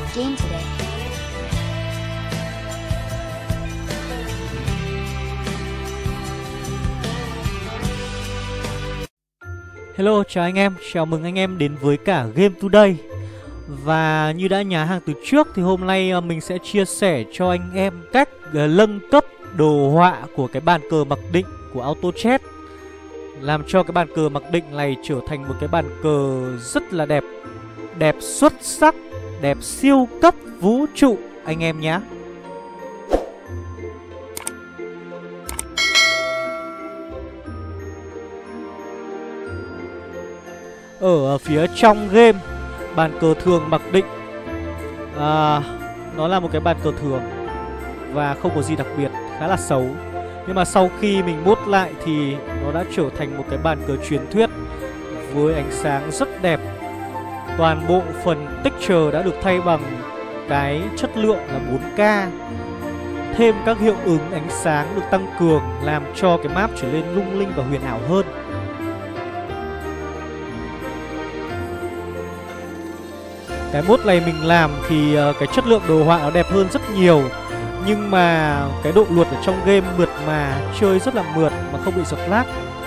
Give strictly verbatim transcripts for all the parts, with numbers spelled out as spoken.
game today. Hello, chào anh em, chào mừng anh em đến với cả Game Today. Và như đã nhá hàng từ trước thì hôm nay mình sẽ chia sẻ cho anh em cách nâng cấp đồ họa của cái bàn cờ mặc định của AutoChess, làm cho cái bàn cờ mặc định này trở thành một cái bàn cờ rất là đẹp, đẹp xuất sắc, đẹp siêu cấp vũ trụ anh em nhé. Ở phía trong game, bàn cờ thường mặc định à, nó là một cái bàn cờ thường và không có gì đặc biệt, khá là xấu. Nhưng mà sau khi mình mod lại thì nó đã trở thành một cái bàn cờ truyền thuyết với ánh sáng rất đẹp. Toàn bộ phần texture đã được thay bằng cái chất lượng là bốn K. Thêm các hiệu ứng ánh sáng được tăng cường làm cho cái map trở nên lung linh và huyền ảo hơn. Cái mod này mình làm thì cái chất lượng đồ họa nó đẹp hơn rất nhiều. Nhưng mà cái độ luật ở trong game mượt mà, chơi rất là mượt mà không bị giật lag.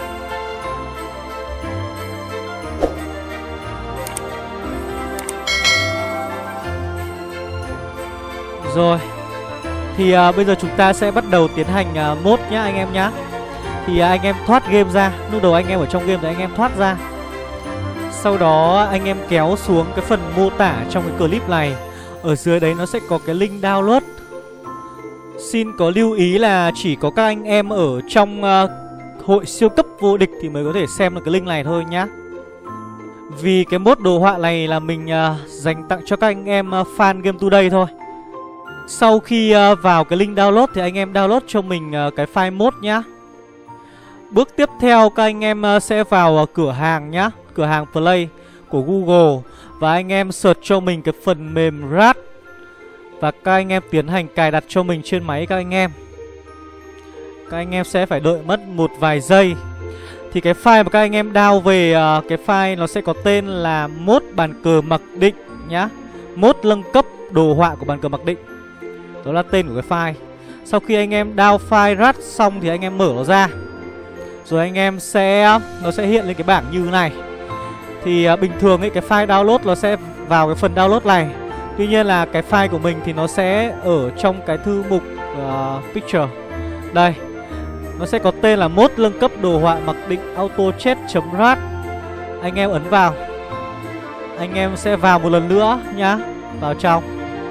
Rồi, thì uh, bây giờ chúng ta sẽ bắt đầu tiến hành uh, mod nhá anh em nhá. Thì uh, anh em thoát game ra, lúc đầu anh em ở trong game thì anh em thoát ra. Sau đó anh em kéo xuống cái phần mô tả trong cái clip này. Ở dưới đấy nó sẽ có cái link download. Xin có lưu ý là chỉ có các anh em ở trong uh, hội siêu cấp vô địch thì mới có thể xem được cái link này thôi nhá. Vì cái mod đồ họa này là mình uh, dành tặng cho các anh em uh, fan Game Today thôi. Sau khi uh, vào cái link download thì anh em download cho mình uh, cái file mod nhá. Bước tiếp theo các anh em uh, sẽ vào uh, cửa hàng nhá, cửa hàng Play của Google. Và anh em search cho mình cái phần mềm rát. Và các anh em tiến hành cài đặt cho mình trên máy các anh em. Các anh em sẽ phải đợi mất một vài giây. Thì cái file mà các anh em download về uh, cái file nó sẽ có tên là mod bàn cờ mặc định nhá. Mod nâng cấp đồ họa của bàn cờ mặc định. Đó là tên của cái file. Sau khi anh em download file rát xong thì anh em mở nó ra. Rồi anh em sẽ nó sẽ hiện lên cái bảng như thế này. Thì uh, bình thường ấy cái file download nó sẽ vào cái phần download này. Tuy nhiên là cái file của mình thì nó sẽ ở trong cái thư mục uh, picture. Đây, nó sẽ có tên là mod nâng cấp đồ họa mặc định autochess.rat. Anh em ấn vào. Anh em sẽ vào một lần nữa nhá, vào trong.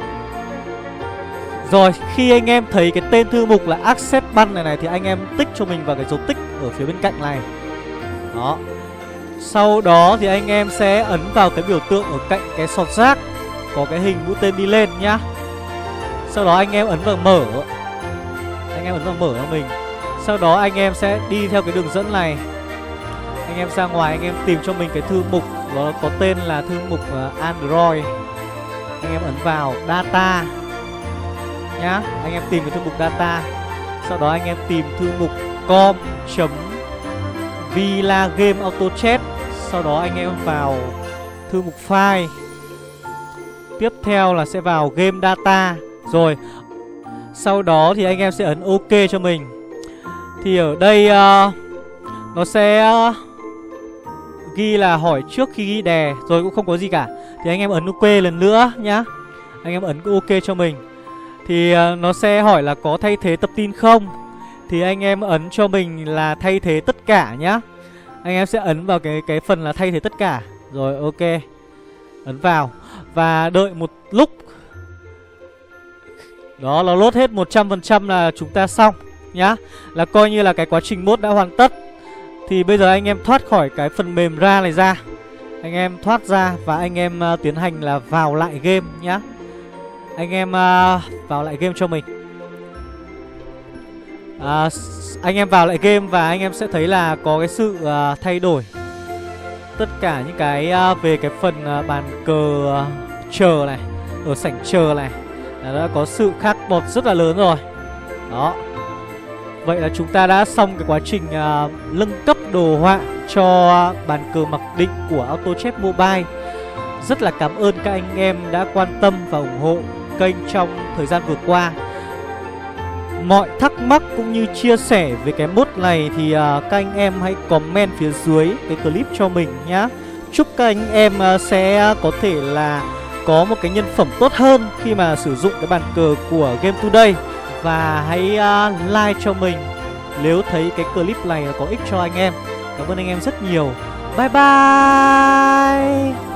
Rồi, khi anh em thấy cái tên thư mục là access button này này thì anh em tích cho mình vào cái dấu tích ở phía bên cạnh này. Đó. Sau đó thì anh em sẽ ấn vào cái biểu tượng ở cạnh cái sọt rác, có cái hình mũi tên đi lên nhá. Sau đó anh em ấn vào mở. Anh em ấn vào mở cho mình. Sau đó anh em sẽ đi theo cái đường dẫn này. Anh em ra ngoài anh em tìm cho mình cái thư mục, nó có tên là thư mục Android. Anh em ấn vào data nhá. Anh em tìm cái thư mục data. Sau đó anh em tìm thư mục com chấm villa game autochess. Sau đó anh em vào thư mục file. Tiếp theo là sẽ vào game data. Rồi, sau đó thì anh em sẽ ấn OK cho mình. Thì ở đây uh, nó sẽ uh, ghi là hỏi trước khi ghi đè. Rồi cũng không có gì cả. Thì anh em ấn OK lần nữa nhá. Anh em ấn OK cho mình. Thì uh, nó sẽ hỏi là có thay thế tập tin không. Thì anh em ấn cho mình là thay thế tất cả nhá. Anh em sẽ ấn vào cái, cái phần là thay thế tất cả. Rồi OK, ấn vào. Và đợi một lúc. Đó, nó load hết một trăm phần trăm là chúng ta xong nhá. Là coi như là cái quá trình mod đã hoàn tất. Thì bây giờ anh em thoát khỏi cái phần mềm ra này ra. Anh em thoát ra và anh em uh, tiến hành là vào lại game nhá. Anh em uh, vào lại game cho mình. à, Anh em vào lại game và anh em sẽ thấy là có cái sự uh, thay đổi. Tất cả những cái uh, về cái phần uh, bàn cờ uh, chờ này, ở sảnh chờ này, đã có sự khác bọt rất là lớn rồi. Đó. Vậy là chúng ta đã xong cái quá trình uh, nâng cấp đồ họa cho bàn cờ mặc định của AutoChess Mobile. Rất là cảm ơn các anh em đã quan tâm và ủng hộ kênh trong thời gian vừa qua. Mọi thắc mắc cũng như chia sẻ về cái mod này thì uh, các anh em hãy comment phía dưới cái clip cho mình nhá. Chúc các anh em uh, sẽ có thể là có một cái nhân phẩm tốt hơn khi mà sử dụng cái bàn cờ của Game Today. Và hãy uh, like cho mình nếu thấy cái clip này có ích cho anh em. Cảm ơn anh em rất nhiều. Bye bye.